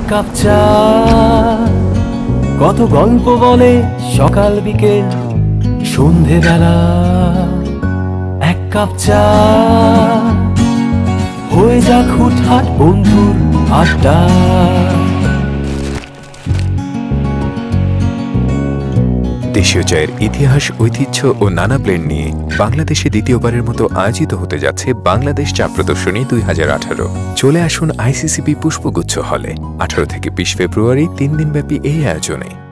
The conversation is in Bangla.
কাপ চা, কত গল্প বলে সকাল বিকেল সন্ধেবেলা। এক কাপ চা হয়ে যাক হুটহাট বন্ধুর আড্ডা। দেশীয় চায়ের ইতিহাস, ঐতিহ্য ও নানা ব্লেন্ড নিয়ে বাংলাদেশে দ্বিতীয়বারের মতো আয়োজিত হতে যাচ্ছে বাংলাদেশ চা প্রদর্শনী 2018। চলে আসুন আইসিসিবি পুষ্পগুচ্ছ হলে 18 থেকে 20 ফেব্রুয়ারি 3 দিনব্যাপী এই আয়োজনে।